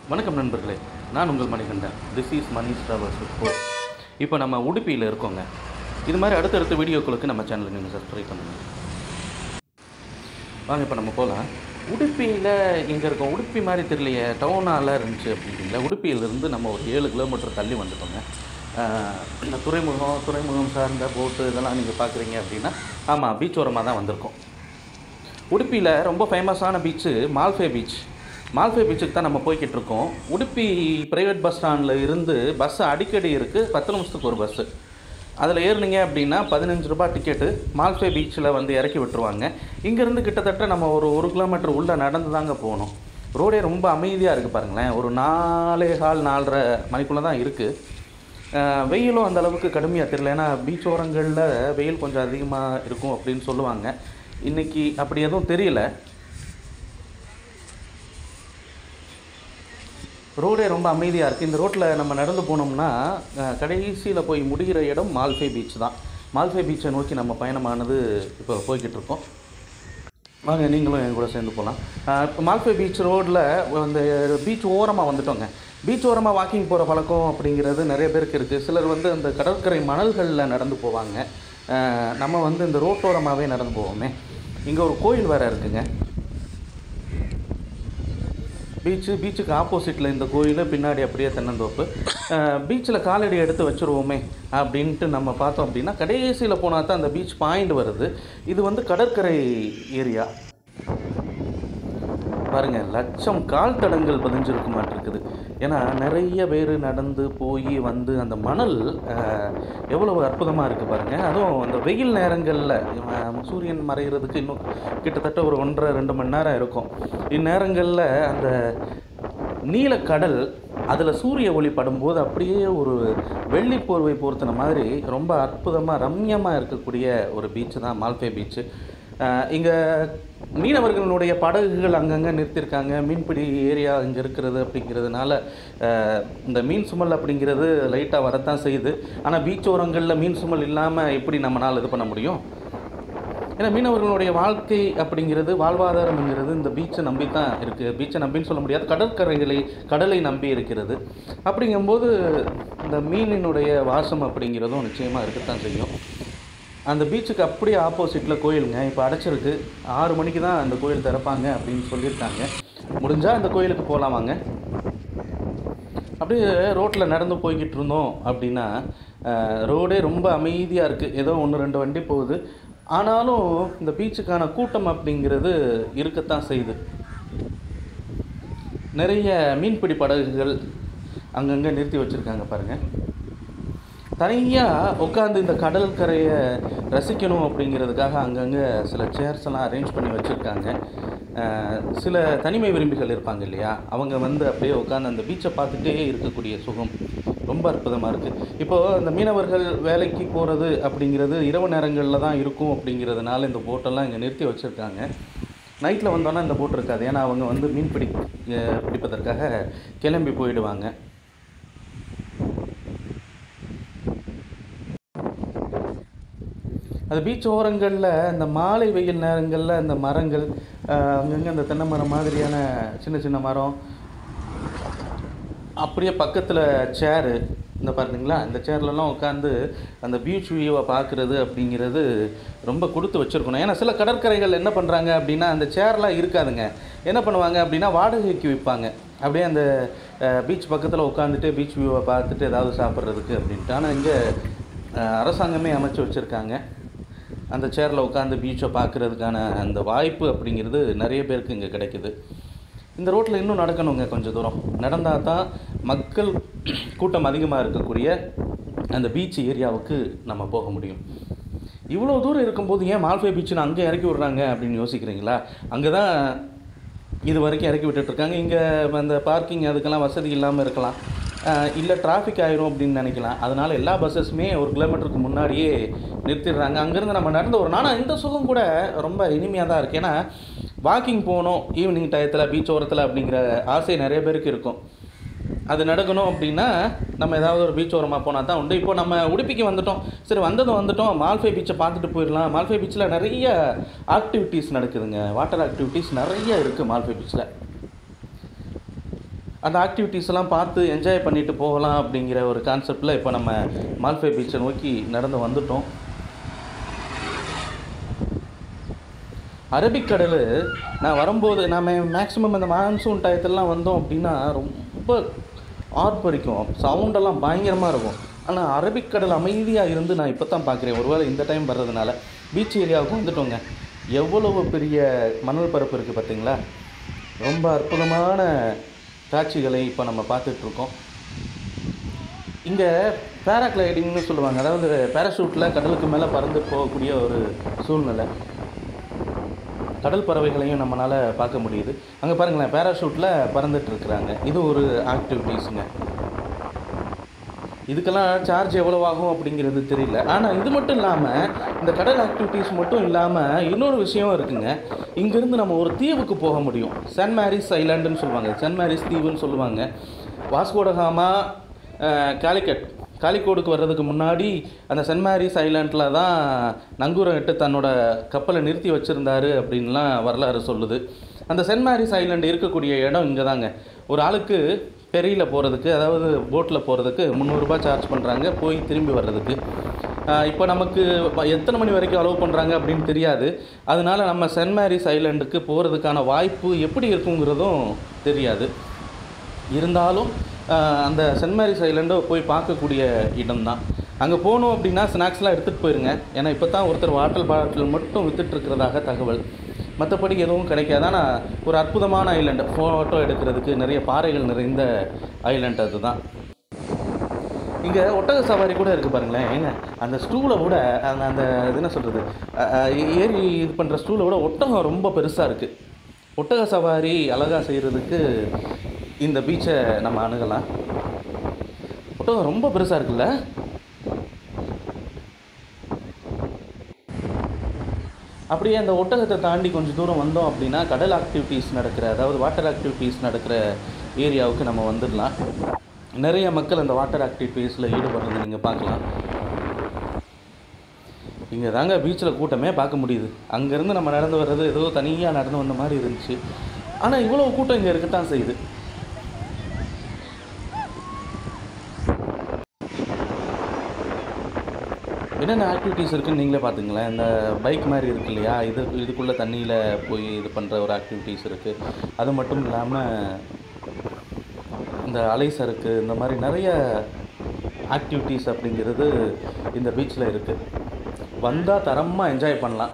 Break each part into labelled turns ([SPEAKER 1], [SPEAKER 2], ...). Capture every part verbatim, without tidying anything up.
[SPEAKER 1] வணக்கம் நண்பர்களே, நான் உங்கள் Manikandan. This is Mani's travels. இப்போ நம்ம உடுப்பியில் இருக்கோங்க. இது மாதிரி அடுத்தடுத்த வீடியோக்களுக்கு நம்ம சேனலை நீங்கள் சப்ஸ்கிரைப் பண்ணுங்கள். வாங்க இப்போ நம்ம போகலாம். உடுப்பியில் எங்கே இருக்கோம்? உடுப்பி மாதிரி தெரியலையே, டவுனாலாம் இருந்துச்சு அப்படிங்களா. உடுப்பியிலேருந்து நம்ம ஒரு ஏழு கிலோமீட்டர் தள்ளி வந்துட்டோங்க. இந்த துறைமுகம் துறைமுகம் சார்ந்த போட்டு இதெல்லாம் நீங்கள் பார்க்குறீங்க அப்படின்னா, ஆமாம், பீச் ஓரமாக தான் வந்திருக்கோம். உடுப்பியில் ரொம்ப ஃபேமஸான பீச்சு மால்பே பீச். மால்பே பீச்சுக்கு தான் நம்ம போய்கிட்டு இருக்கோம். உடுப்பி ப்ரைவேட் பஸ் ஸ்டாண்டில் இருந்து பஸ்ஸு அடிக்கடி இருக்குது. பத்து நிமிஷத்துக்கு ஒரு பஸ்ஸு. அதில் ஏறினீங்க அப்படின்னா பதினஞ்சு ரூபா டிக்கெட்டு. மால்பே பீச்சில் வந்து இறக்கி விட்டுருவாங்க. இங்கேருந்து கிட்டத்தட்ட நம்ம ஒரு ஒரு கிலோமீட்டர் உள்ளே நடந்து தாங்க போகணும். ரோடே ரொம்ப அமைதியாக இருக்குது பாருங்களேன். ஒரு நாலே கால் நாலரை மணிக்குள்ளே தான் இருக்குது. வெயிலும் அந்த அளவுக்கு கடுமையாக தெரியல. ஏன்னா பீச் ஓரங்களில் வெயில் கொஞ்சம் அதிகமாக இருக்கும் அப்படின்னு சொல்லுவாங்க. இன்றைக்கி அப்படி எதுவும் தெரியல. ரோடே ரொம்ப அமைதியாக இருக்குது. இந்த ரோட்டில் நம்ம நடந்து போனோம்னா கடைசியில் போய் முடிகிற இடம் மால்பே பீச் தான். மால்பே பீச்சை நோக்கி நம்ம பயணமானது இப்போ போய்கிட்டு இருக்கோம். வாங்க நீங்களும் என் கூட சேர்ந்து போகலாம். இப்போ மால்பே பீச் ரோடில் அந்த பீச் ஓரமாக வந்துட்டோங்க. பீச் ஓரமாக வாக்கிங் போகிற பழக்கம் அப்படிங்கிறது நிறைய பேருக்கு இருக்குது. சிலர் வந்து அந்த கடற்கரை மணல்களில் நடந்து போவாங்க. நம்ம வந்து இந்த ரோட்டோரமாகவே நடந்து போவோமே. இங்கே ஒரு கோயில் வேறு இருக்குங்க. பீச்சு பீச்சுக்கு ஆப்போசிட்டில் இந்த கோயில், பின்னாடி அப்படியே தென்னந்தோப்பு. பீச்சில் காலடி எடுத்து வச்சுருவோமே அப்படின்ட்டு நம்ம பார்த்தோம் அப்படின்னா கடைசியில் போனால் தான் அந்த பீச் பாயிண்ட் வருது. இது வந்து கடற்கரை ஏரியா பாருங்கள். லட்சம் கால் தடங்கள் பதிஞ்சிருக்க மாட்டிருக்குது. ஏன்னா நிறைய பேர் நடந்து போய் வந்து அந்த மணல் எவ்வளவு அற்புதமாக இருக்குது பாருங்கள். அதுவும் அந்த வெயில் நேரங்களில் சூரியன் மறைகிறதுக்கு இன்னும் கிட்டத்தட்ட ஒரு ஒன்றரை ரெண்டு மணி நேரம் இருக்கும். இந்நேரங்களில் அந்த நீலக்கடல் அதில் சூரிய ஒளி படும்போது அப்படியே ஒரு வெள்ளிப்போர்வை போர்த்தின மாதிரி ரொம்ப அற்புதமாக ரம்யமாக இருக்கக்கூடிய ஒரு பீச்சு தான் மால்பே பீச்சு. இங்கே மீனவர்களுடைய படகுகள் அங்கங்கே நிறுத்தியிருக்காங்க. மீன்பிடி ஏரியா இங்கே இருக்கிறது அப்படிங்கிறதுனால இந்த மீன் சுமல் அப்படிங்கிறது லைட்டாக வரத்தான் செய்யுது. ஆனால் பீச் ஓரங்களில் மீன் சுமல் இல்லாமல் எப்படி நம்மளால் இது பண்ண முடியும்? ஏன்னா மீனவர்களுடைய வாழ்க்கை அப்படிங்கிறது, வாழ்வாதாரம்ங்கிறது இந்த பீச்சை நம்பி தான் இருக்குது. பீச்சை நம்பின்னு சொல்ல முடியாது, கடற்கரைகளை கடலை நம்பி இருக்கிறது. அப்படிங்கும்போது இந்த மீனினுடைய வாசம் அப்படிங்கிறதும் நிச்சயமாக இருக்கத்தான் செய்யும். அந்த பீச்சுக்கு அப்படியே ஆப்போசிட்டில் கோயிலுங்க. இப்போ அடைச்சிருக்கு. ஆறு மணிக்கு தான் அந்த கோயில் திறப்பாங்க அப்படின்னு சொல்லியிருக்காங்க. முடிஞ்சால் அந்த கோயிலுக்கு போகலாம் வாங்க. அப்படியே ரோட்டில் நடந்து போய்கிட்டு இருந்தோம் அப்படின்னா ரோடே ரொம்ப அமைதியாக இருக்குது. ஏதோ ஒன்று ரெண்டு வண்டி போகுது. ஆனாலும் இந்த பீச்சுக்கான கூட்டம் அப்படிங்கிறது இருக்கத்தான் செய்யுது. நிறைய மீன்பிடி படகுகள் அங்கங்கே நிறுத்தி வச்சுருக்காங்க பாருங்கள். தனியாக உட்காந்து இந்த கடற்கரையை ரசிக்கணும் அப்படிங்கிறதுக்காக அங்கங்கே சில சேர்ஸ் எல்லாம் அரேஞ்ச் பண்ணி வச்சுருக்காங்க. சில தனிமை விரும்பிகள் இருப்பாங்க இல்லையா, அவங்க வந்து அப்படியே உட்காந்து அந்த பீச்சை பார்த்துட்டே இருக்கக்கூடிய சுகம் ரொம்ப அற்புதமாக இருக்குது. இப்போது இந்த மீனவர்கள் வேலைக்கு போகிறது அப்படிங்கிறது இரவு நேரங்களில் தான் இருக்கும். அப்படிங்கிறதுனால இந்த போட்டெல்லாம் இங்கே நிறுத்தி வச்சுருக்காங்க. நைட்டில் வந்தோன்னா இந்த போட் இருக்காது. ஏன்னா அவங்க வந்து மீன் பிடி பிடிப்பதற்காக கிளம்பி போயிடுவாங்க. அது பீச் ஓரங்களில் இந்த மாலை வெயில் நேரங்களில் அந்த மரங்கள் அங்கங்கே அந்த தென்னை மரம் மாதிரியான சின்ன சின்ன மரம், அப்படியே பக்கத்தில் சேரு இந்த பார்த்தீங்களா, இந்த சேர்லலாம் உட்காந்து அந்த பீச் வியூவை பார்க்குறது அப்படிங்கிறது ரொம்ப கொடுத்து வச்சுருக்கணும். ஏன்னா சில கடற்கரைகள் என்ன பண்ணுறாங்க அப்படின்னா அந்த சேர்லாம் இருக்காதுங்க. என்ன பண்ணுவாங்க அப்படின்னா வாடகைக்கு விற்பாங்க. அப்படியே அந்த பீச் பக்கத்தில் உட்காந்துட்டு பீச் வியூவை பார்த்துட்டு ஏதாவது சாப்பிட்றதுக்கு அப்படின்ட்டு. ஆனால் இங்கே அரசாங்கமே அமைச்சு வச்சுருக்காங்க. அந்த சேரில் உட்காந்து பீச்சை பார்க்குறதுக்கான அந்த வாய்ப்பு அப்படிங்கிறது நிறைய பேருக்கு இங்கே கிடைக்குது. இந்த ரோட்டில் இன்னும் நடக்கணுங்க. கொஞ்சம் தூரம் நடந்தால் தான் மக்கள் கூட்டம் அதிகமாக இருக்கக்கூடிய அந்த பீச் ஏரியாவுக்கு நம்ம போக முடியும். இவ்வளோ தூரம் இருக்கும்போது ஏன் மால்பே பீச்சுன்னு அங்கே இறக்கி விட்றாங்க அப்படின்னு யோசிக்கிறீங்களா? அங்கே தான் இது வரைக்கும் இறக்கி விட்டுட்ருக்காங்க. இங்கே அந்த பார்க்கிங் அதுக்கெல்லாம் வசதி இல்லாமல் இருக்கலாம், இல்லை டிராஃபிக் ஆயிரும் அப்படின்னு நினைக்கலாம். அதனால் எல்லா பஸ்ஸஸுமே ஒரு கிலோமீட்டருக்கு முன்னாடியே நிறுத்திடுறாங்க. அங்கேருந்து நம்ம நடந்து வரோம். ஆனால் இந்த சுகம் கூட ரொம்ப இனிமையாக தான் இருக்குது. ஏன்னா வாக்கிங் போகணும் ஈவினிங் டயத்தில் பீச் ஓரத்தில் அப்படிங்கிற ஆசை நிறைய பேருக்கு இருக்கும். அது நடக்கணும் அப்படின்னா நம்ம ஏதாவது ஒரு பீச் ஓரமாக போனால் தான் உண்டு. இப்போ நம்ம உடுப்பிக்கு வந்துட்டோம். சரி, வந்ததும் வந்துட்டோம், மால்பே பீச்சை பார்த்துட்டு போயிடலாம். மால்பே பீச்சில் நிறைய ஆக்டிவிட்டீஸ் நடக்குதுங்க. வாட்டர் ஆக்டிவிட்டீஸ் நிறைய இருக்குது மால்பே பீச்சில். அந்த ஆக்டிவிட்டீஸ்லாம் பார்த்து என்ஜாய் பண்ணிட்டு போகலாம் அப்படிங்கிற ஒரு கான்செப்டில் இப்போ நம்ம மால்பே பீச்சை நோக்கி நடந்து வந்துட்டோம். அரபிக்கடல் நான் வரும்போது நம்ம மேக்ஸிமம் இந்த மான்சூன் டயத்துலலாம் வந்தோம் அப்படின்னா ரொம்ப ஆர்ப்பரிக்கும், சவுண்டெல்லாம் பயங்கரமாக இருக்கும். ஆனால் அரபிக்கடல் அமைதியாக இருந்து நான் இப்போ தான் பார்க்குறேன். ஒருவேளை இந்த டைம் வர்றதுனால பீச் ஏரியாவுக்கு வந்துட்டோங்க. எவ்வளவு பெரிய மணல் பரப்பு இருக்குது பார்த்தீங்களா? ரொம்ப அற்புதமான காட்சிகளை இப்போ நம்ம பார்த்துட்ருக்கோம். இங்கே பேராக்ளைடிங்னு சொல்லுவாங்க, அதாவது பேராஷூட்டில் கடலுக்கு மேலே பறந்து போகக்கூடிய ஒரு சூழ்நிலை. கடல் பறவைகளையும் நம்மளால் பார்க்க முடியுது. அங்கே பாருங்களேன், பேராஷூட்டில் பறந்துட்டுருக்குறாங்க. இது ஒரு ஆக்டிவிட்டீஸுங்க. இதுக்கெல்லாம் சார்ஜ் எவ்வளோ ஆகும் அப்படிங்கிறது தெரியல. ஆனால் இது மட்டும் இல்லாமல், இந்த கடல் ஆக்டிவிட்டீஸ் மட்டும் இல்லாமல் இன்னொரு விஷயம் இருக்குங்க. இங்கேருந்து நம்ம ஒரு தீவுக்கு போக முடியும். சென்ட் மேரிஸ் ஐலாண்டுன்னு சொல்லுவாங்க, சென்ட் மேரிஸ் தீவுன்னு சொல்லுவாங்க. வாஸ்கோடகாமா காலிக்கட் காலிக்கோடுக்கு வர்றதுக்கு முன்னாடி அந்த சென்ட் மேரிஸ் ஐலாண்டில் தான் நங்கூரம் இட்டு தன்னோட கப்பலை நிறுத்தி வச்சுருந்தாரு அப்படின்லாம் வரலாறு சொல்லுது. அந்த சென்ட் மேரிஸ் ஐலாண்டு இருக்கக்கூடிய இடம் இங்கே தாங்க. ஒரு ஆளுக்கு பெரியில் போகிறதுக்கு, அதாவது போட்டில் போகிறதுக்கு முந்நூறுரூபா சார்ஜ் பண்ணுறாங்க, போய் திரும்பி வர்றதுக்கு. இப்போ நமக்கு எத்தனை மணி வரைக்கும் அலோவ் பண்ணுறாங்க அப்படின்னு தெரியாது. அதனால் நம்ம சென்ட் மேரிஸ் ஐலாண்டுக்கு போகிறதுக்கான வாய்ப்பு எப்படி இருக்குங்கிறதும் தெரியாது. இருந்தாலும் அந்த சென்ட் மேரிஸ் ஐலாண்டை போய் பார்க்கக்கூடிய இடம்தான். அங்கே போகணும் அப்படின்னா ஸ்நாக்ஸ்லாம் எடுத்துகிட்டு போயிருங்க. ஏன்னா இப்போ தான் ஒருத்தர் வாட்டர் பாட்டில் மட்டும் விற்றுட்ருக்கிறதாக தகவல். மற்றபடி எதுவும் கிடைக்காது. ஆனால் ஒரு அற்புதமான ஐலாண்டு, ஃபோட்டோ எடுக்கிறதுக்கு நிறைய பாறைகள் நிறைந்த ஐலாண்ட் அது தான். இங்கே ஒட்டக சவாரி கூட இருக்குது பாருங்களேன். ஏங்க அந்த ஸ்டூலை விட அந்த அந்த இது என்ன சொல்கிறது, ஏறி இது பண்ணுற ஸ்டூலை விட ஒட்டகம் ரொம்ப பெருசாக இருக்குது. ஒட்டக சவாரி அழகாக செய்கிறதுக்கு இந்த பீச்சை நம்ம அணுகலாம். ஒட்டகம் ரொம்ப பெருசாக இருக்குல்ல. அப்படியே அந்த ஒட்டகத்தை தாண்டி கொஞ்சம் தூரம் வந்தோம் அப்படின்னா கடல் ஆக்டிவிட்டீஸ் நடக்கிற, அதாவது வாட்டர் ஆக்டிவிட்டீஸ் நடக்கிற ஏரியாவுக்கு நம்ம வந்துடலாம். நிறைய மக்கள் அந்த வாட்டர் ஆக்டிவிட்டீஸில் ஈடுபடுறது நீங்கள் பார்க்கலாம். இங்கே தாங்க பீச்சில் கூட்டமே பார்க்க முடியுது. அங்கேருந்து நம்ம நடந்து வர்றது ஏதோ தனியாக நடந்து வந்த மாதிரி இருந்துச்சு. ஆனால் இவ்வளோ கூட்டம் இங்கே இருக்கத்தான் செய்யுது. என்னென்ன ஆக்டிவிட்டீஸ் இருக்குதுன்னு நீங்களே பார்த்துங்களேன். இந்த பைக் மாதிரி இருக்குது இல்லையா, இது இதுக்குள்ளே தண்ணியில் போய் இது பண்ணுற ஒரு ஆக்டிவிட்டீஸ் இருக்குது. அது மட்டும் இல்லாமல் இந்த அலை சறுக்கு, இந்த மாதிரி நிறைய ஆக்டிவிட்டீஸ் அப்படிங்கிறது இந்த பீச்சில் இருக்குது. வந்தால் தரமாக என்ஜாய் பண்ணலாம்.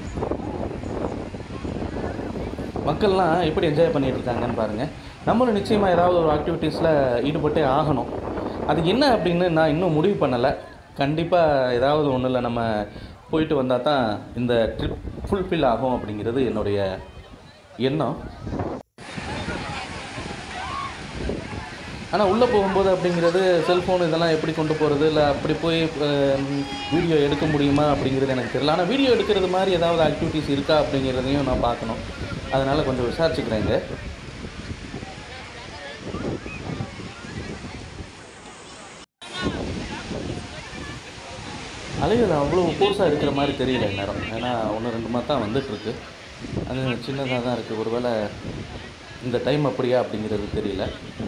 [SPEAKER 1] மக்கள்லாம் எப்படி என்ஜாய் பண்ணிகிட்டு இருக்காங்கன்னு பாருங்கள். நம்மளும் நிச்சயமாக ஏதாவது ஒரு ஆக்டிவிட்டீஸில் ஈடுபட்டே ஆகணும். அது என்ன அப்படின்னு நான் இன்னும் முடிவு பண்ணலை. கண்டிப்பாக ஏதாவது ஒன்றில் நம்ம போயிட்டு வந்தால் தான் இந்த ட்ரிப் ஃபுல்ஃபில் ஆகும் அப்படிங்கிறது என்னுடைய எண்ணம். ஆனால் உள்ளே போகும்போது அப்படிங்கிறது செல்ஃபோன் இதெல்லாம் எப்படி கொண்டு போகிறது, இல்லை அப்படி போய் வீடியோ எடுக்க முடியுமா அப்படிங்கிறது எனக்கு தெரியல. ஆனால் வீடியோ எடுக்கிறது மாதிரி ஏதாவது ஆக்டிவிட்டீஸ் இருக்கா அப்படிங்கிறதையும் நான் பார்க்கணும். அதனால் கொஞ்சம் விசாரிச்சுக்கிறேங்க. அலைகள் அவ்வளோ ஃபோர்ஸாக இருக்கிற மாதிரி தெரியல நேரம். ஏன்னா ஒன்று ரெண்டு மாதிரி தான் வந்துட்டுருக்கு. அது சின்னதாக தான் இருக்குது. ஒருவேளை இந்த டைம் அப்படியா அப்படிங்கிறது தெரியல.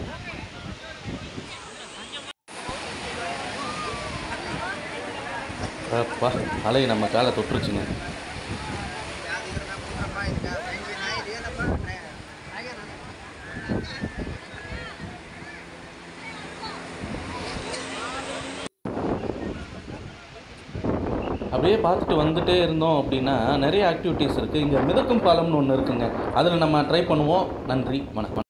[SPEAKER 1] அப்பா, அலை நம்ம காலை தொட்டுருச்சுங்க. அப்படியே பார்த்துட்டு வந்துகிட்டே இருந்தோம் அப்படின்னா நிறைய ஆக்டிவிட்டீஸ் இருக்குது. இங்கே மிதக்கும் பாலம்னு ஒன்று இருக்குங்க, அதில் நம்ம ட்ரை பண்ணுவோம். நன்றி, வணக்கம்.